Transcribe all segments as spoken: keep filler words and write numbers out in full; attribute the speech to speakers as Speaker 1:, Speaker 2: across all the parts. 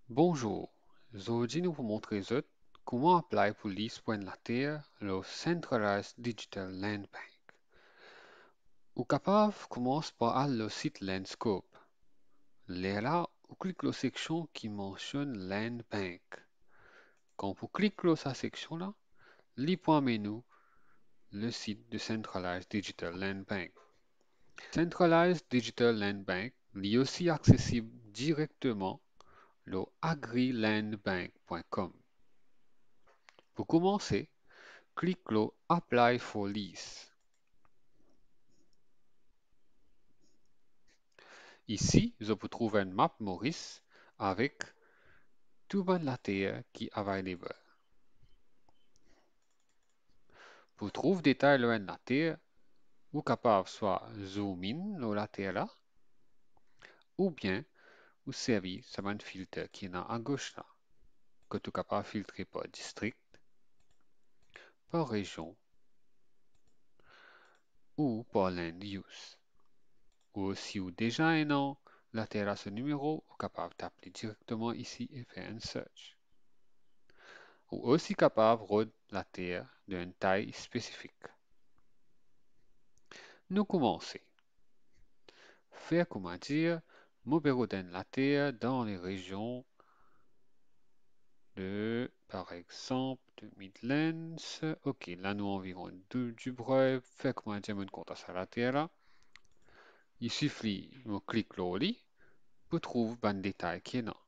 Speaker 1: Bonjour, aujourd'hui nous vous montrer zot comment apply pour l'East la Terre le Centralized Digital Land Bank. Ou capable commence par aller le site Landscope. Là, vous cliquez la section qui mentionne Land Bank. Quand vous cliquez sur cette section-là, il point menu le site de Centralized Digital Land Bank. Centralized Digital Land Bank est aussi accessible directement le agrilandbank point com. Pour commencer, clique le Apply for Lease. Ici, je peux trouver une map Maurice avec tout le la terre qui est available. Pour trouver détail de la terre, vous capable soit zoom in sur la terre là, ou bien vous servir sur un filtre qui est à gauche là, que tu capable de filtrer par district, par région ou par land use. Ou si vous déjà un nom, la terre à ce numéro, vous capable d'appeler directement ici et faire un search. Ou aussi capable de rôder la terre d'une taille spécifique. Nous commençons. Faire comment dire, modérer la terre dans les régions de, par exemple, de Midlands. Ok, là nous environ de Dubreuil. Faire comment dire, mon compte à la terre là. Il suffit de cliquer là pour trouver un détail qui est là.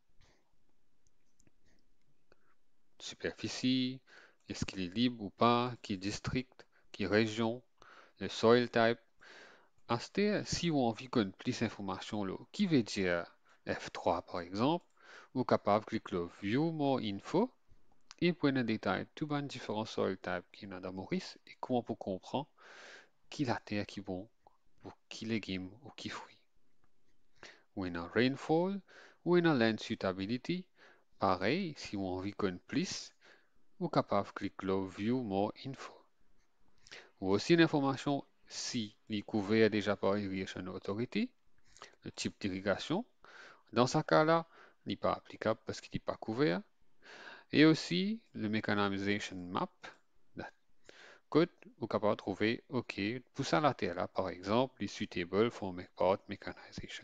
Speaker 1: Superficie, est-ce qu'il est libre ou pas, qui district, qui région, le soil type. Acheter, si vous avez envie de plus d'informations, qui veut dire F trois par exemple, vous êtes capable de cliquer sur View More Info et pour un détail tout les différents soil types qui sont dans Maurice et comment vous comprendre qui la terre qui est bon pour qui légumes ou qui fruits. Ou une rainfall ou une land suitability, pareil, si vous avez envie de plus, vous êtes capable de cliquer sur View More Info. Ou aussi une information si les couverts déjà par Irrigation Authority, le type d'irrigation. Dans ce cas-là, il n'est pas applicable parce qu'il n'est pas couvert. Et aussi, le Mechanization Map, la code, vous êtes capable de trouver, OK, pour ça la terre là, par exemple, est suitable for part mechanization.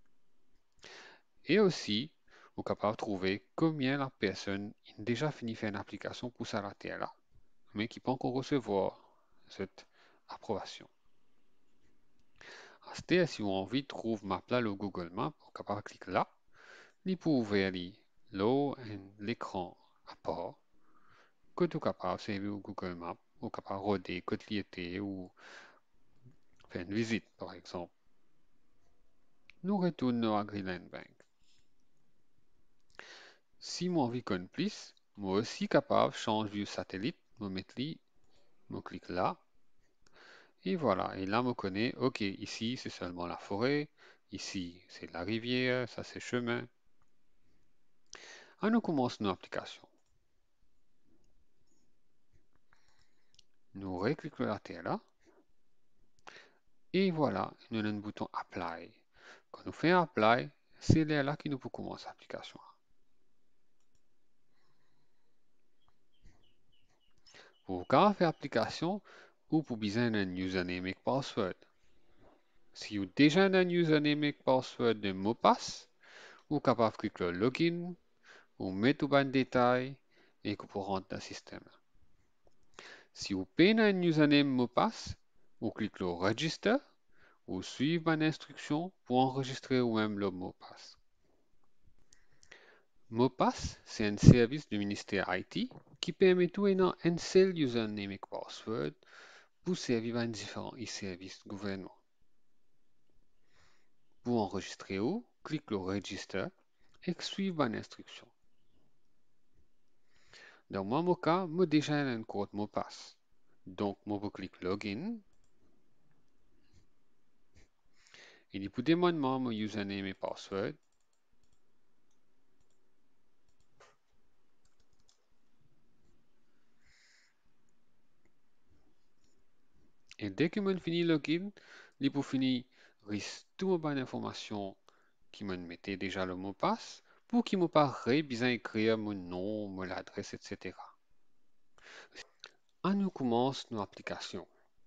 Speaker 1: Et aussi, vous êtes capable de trouver combien la personne a déjà fini de faire une application pour ça la terre là, mais qui peut encore recevoir cette approbation. C'est-à-dire, si vous avez envie de trouver map là, le Google Maps, vous êtes capable de cliquer là. Vous pouvez ouvrir l'écran à part que tu es capable de servir au Google Maps, ou capable de roder côté l'été ou faire une visite, par exemple. Nous retournons à Greenland Bank. Si moi envie qu'on plus, moi aussi capable de changer vue satellite, me mettre là, me clique là, et voilà. Et là, me connaît, ok, ici c'est seulement la forêt, ici c'est la rivière, ça c'est chemin. Alors, nous commençons notre application. Nous recliquons la terre là. Et voilà, nous avons un bouton Apply. Quand nous faisons Apply, c'est là, là que nous pouvons commencer l'application. Pour faire l'application, ou pour besoin d'un username et password. Si vous avez déjà un username et password de mot passe, vous êtes capable de cliquer sur Login, ou mettre tout un détail et vous pouvez rentrer dans le système. Si vous payez un username mot passe, vous cliquez sur Register, ou suivez une instruction pour enregistrer vous-même le mot passe. MoPass, c'est un service du ministère I T qui permet tout ayant un seul username et password pour servir à différents services gouvernement. Pour enregistrer où, clique le Register et suivre une instruction. Dans mon cas, j'ai déjà un code MoPass. Donc, je clique Login. Il peut demander mon username et password. Et dès que je finis Login, il peut finir toutes les informations qui me mettait déjà le mot passe pour qu'il me paraît bien écrire mon nom, mon adresse, et cetera. On nous commence nos applications.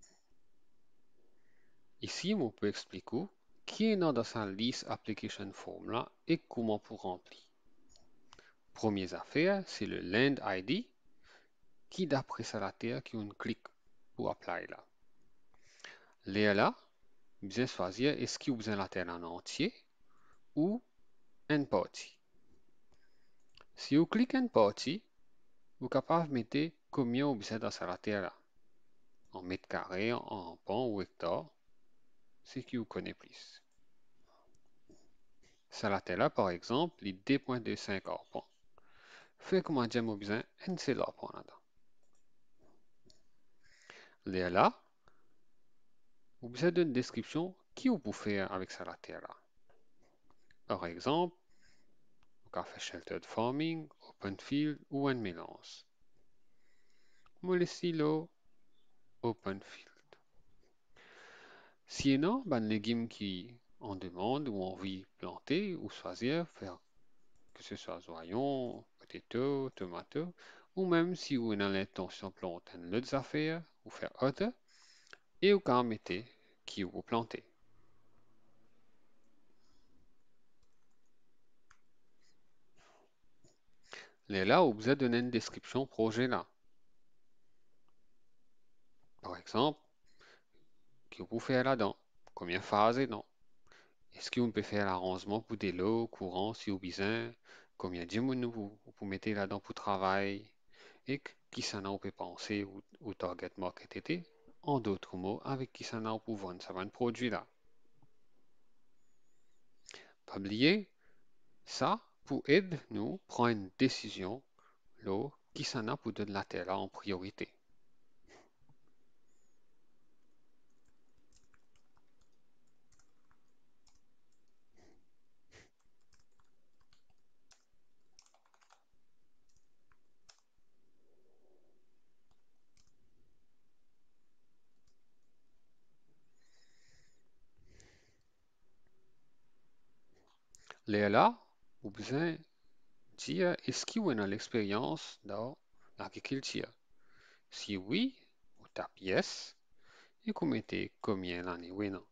Speaker 1: Ici, on peut expliquer qui est dans sa liste application form là et comment pour remplir. Première affaire, c'est le Land I D qui d'après ça la terre qui on clique pour apply là. Là, là, bien choisir est-ce qu'il vous la terre en entier ou en partie. Si vous cliquez en partie, vous êtes capable de mettre combien vous avez dans la terre là. En mètres carrés, en pan ou hectare, c'est qui vous connaît plus. Ça la terre là, par exemple, les deux virgule vingt-cinq arpents. Fait comment dire mon besoin, un seul arpent là-dedans. Là, là, vous avez une description qui vous pouvez faire avec ça la terre là. Par exemple, vous pouvez faire sheltered farming, open field ou un mélange. Moi, le silo, open field. Sinon, ben, les légumes qui en demandent ou envie de planter ou choisir, faire que ce soit oignons, potato, tomato, ou même si vous avez l'intention de planter d'autres affaires ou faire autre, et vous pouvez mettre qui vous plantez. Et là, vous avez donné une description projet là. Par exemple, que vous faire là-dedans, combien de phases est dedans. Est-ce que vous pouvez faire l'arrangement pour des lots courants si vous besoin, combien de gens vous, vous mettez là-dedans pour travail, et qui ça n'a pas penser au, au target market était. En d'autres mots, avec qui ça n'a pour vendre ça va un produit là. Pas oublier, ça pour aider nous prendre une décision là, qui ça n'a pour donner la terre là en priorité. Là, là, vous besoin dire est-ce qu'il y a l'expérience dans l'agriculture. Si oui, vous tapez yes et vous mettez combien l'année oui non.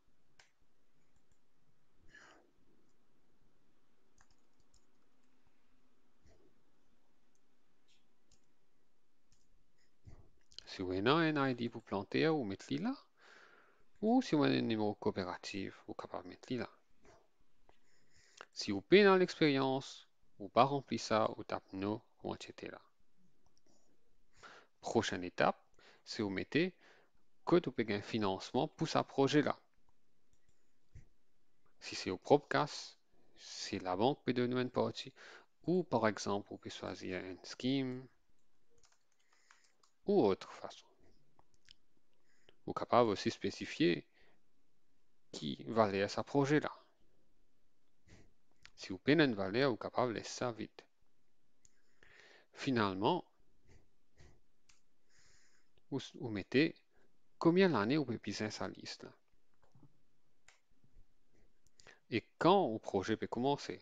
Speaker 1: Si vous avez un I D pour planter, vous mettez là. Ou si vous avez un numéro coopératif, vous êtes capable de mettre là. Si vous payez dans l'expérience, vous pas rempli ça, vous tapez no, vous mettez là. Prochaine étape, c'est vous mettez que vous payez un financement pour ce projet-là. Si c'est au propre cas, c'est la banque qui peut donner une partie. Ou par exemple, vous pouvez choisir un scheme ou autre façon. Vous êtes capable aussi spécifier qui valait ce projet-là. Si vous payez une valeur, vous êtes capable de laisser ça vite. Finalement, vous, vous mettez combien d'années vous pouvez piser sa liste. Et quand le projet peut commencer.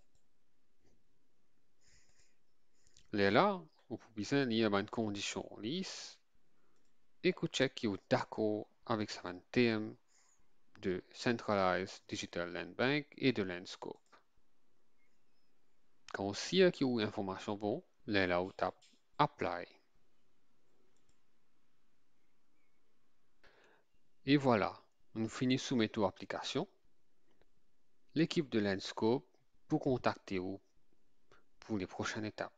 Speaker 1: Là, vous pouvez lire une condition lisse et vous check que vous êtes d'accord avec ce thème de Centralized Digital Land Bank et de Landscope. Quand vous savez qu'il y a une information bon, là, vous tapez Apply. Et voilà, on finit soumettre l'application. L'équipe de Landscope pour contacter vous pour les prochaines étapes.